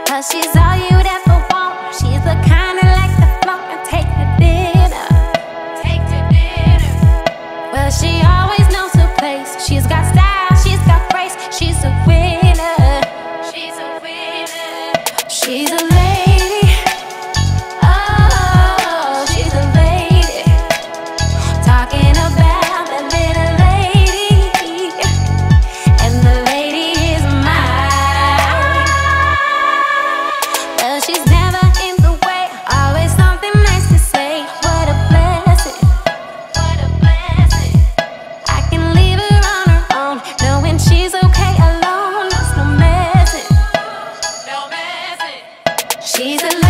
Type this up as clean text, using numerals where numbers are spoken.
'cause she's all you'd ever want. She's the kind that likes to float and take to dinner. Take to dinner. Well, she always knows her place. She's got style, she's got grace. She's a winner. She's a winner. She's a lady. Oh, she's a lady. Talking about that little lady, and the lady is mine. Well, she's never in the way, always something nice to say. What a blessing, what a blessing. I can leave her on her own, knowing she's okay alone. There's no messing, no messing. She's a